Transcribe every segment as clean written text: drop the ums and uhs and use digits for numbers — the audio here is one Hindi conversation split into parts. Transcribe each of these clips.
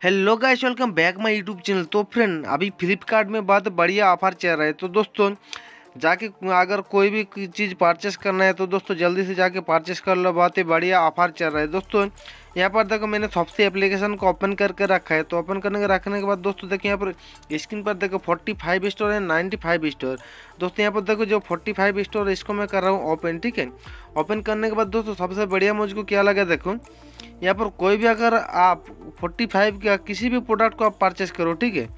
Hello guys, welcome back my YouTube channel. तो फ्रेंड, अभी फ्लिपकार्ट में बहुत बढ़िया ऑफर चल रहा है। तो दोस्तों जाके अगर कोई भी चीज़ परचेस करना है तो दोस्तों जल्दी से जाके परचेस कर लो। बहुत ही बढ़िया ऑफर चल रहा है दोस्तों। यहाँ पर देखो मैंने सबसे एप्लीकेशन को ओपन करके रखा है। तो ओपन करने के रखने के बाद दोस्तों देखिए यहाँ पर स्क्रीन पर देखो 45 स्टोर है, 95 स्टोर। दोस्तों यहाँ पर देखो जो 45 स्टोर इसको मैं कर रहा हूँ ओपन, ठीक है। ओपन करने के बाद दोस्तों सबसे बढ़िया मुझको क्या लगा, देखो यहाँ पर कोई भी अगर आप 45 का किसी भी प्रोडक्ट को आप परचेस करो, ठीक है।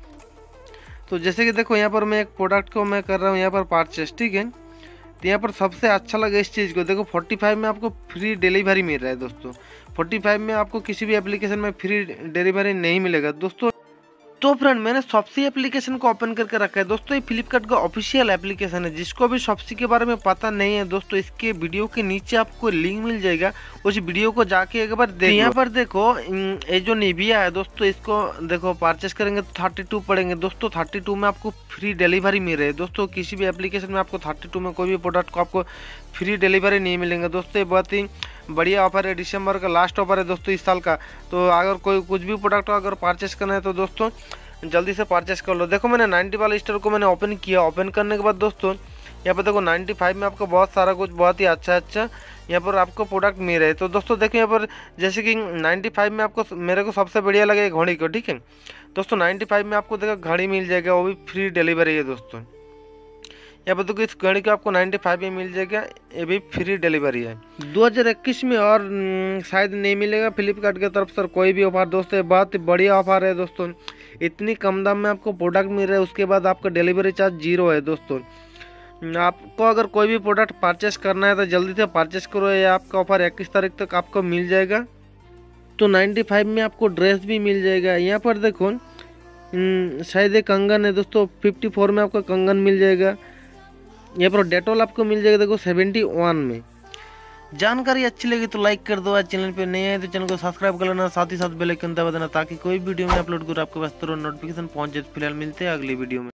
तो जैसे कि देखो यहाँ पर मैं एक प्रोडक्ट को मैं कर रहा हूँ यहाँ पर परचेस, ठीक है। तो यहाँ पर सबसे अच्छा लगा इस चीज़ को, देखो 45 में आपको फ्री डिलीवरी मिल रहा है दोस्तों। 45 में आपको किसी भी एप्लीकेशन में फ्री डिलीवरी नहीं मिलेगा दोस्तों। तो फ्रेंड, मैंने शॉप्सी एप्लीकेशन को ओपन करके रखा है दोस्तों। ये फ्लिपकार्ट का ऑफिशियल एप्लीकेशन है। जिसको भी शॉप्सी के बारे में पता नहीं है दोस्तों, इसके वीडियो के नीचे आपको लिंक मिल जाएगा, उस वीडियो को जाके एक बार देखो। यहाँ पर देखो ये जो निविया है दोस्तों, इसको देखो परचेस करेंगे तो 32 पड़ेंगे दोस्तों। 32 में आपको फ्री डिलीवरी मिल रही है दोस्तों। किसी भी एप्लीकेशन में आपको 32 में कोई भी प्रोडक्ट को आपको फ्री डिलीवरी नहीं मिलेंगे दोस्तों। ये बहुत ही बढ़िया ऑफर है, दिसंबर का लास्ट ऑफर है दोस्तों इस साल का। तो अगर कोई कुछ भी प्रोडक्ट अगर परचेस करना है तो दोस्तों जल्दी से परचेस कर लो। देखो मैंने 90 वाला स्टोर को मैंने ओपन किया। ओपन करने के बाद दोस्तों यहाँ पर देखो 95 में आपको बहुत सारा कुछ बहुत ही अच्छा यहाँ पर आपको प्रोडक्ट मिल रहे हैं। तो दोस्तों देखो यहाँ पर जैसे कि 95 में आपको मेरे को सबसे बढ़िया लगे घड़ी को, ठीक है दोस्तों। 95 में आपको देखो घड़ी मिल जाएगा, वो भी फ्री डिलीवरी है दोस्तों। यहाँ पर देखो इस घड़ी को आपको 95 में मिल जाएगा, ये भी फ्री डिलीवरी है। 2021 में और शायद नहीं मिलेगा फ्लिपकार्ट की तरफ से कोई भी ऑफर दोस्तों। बहुत बढ़िया ऑफर है दोस्तों। इतनी कम दाम में आपको प्रोडक्ट मिल रहा है, उसके बाद आपका डिलीवरी चार्ज 0 है दोस्तों। आपको अगर कोई भी प्रोडक्ट परचेस करना है तो जल्दी से परचेस करो। ये आपका ऑफर 21 तारीख तक आपको मिल जाएगा। तो 95 में आपको ड्रेस भी मिल जाएगा। यहाँ पर देखो शायद एक कंगन है दोस्तों, 54 में आपको कंगन मिल जाएगा। यहाँ पर डेटॉल आपको मिल जाएगा देखो 71 में। जानकारी अच्छी लगी तो लाइक कर दो। आज चैनल पे नए हैं तो चैनल को सब्सक्राइब कर लेना, साथ ही साथ बेल आइकन दबा देना ताकि कोई वीडियो में अपलोड करो आपके पास तुरंत नोटिफिकेशन पहुंच जाए। फिलहाल मिलते हैं अगली वीडियो में।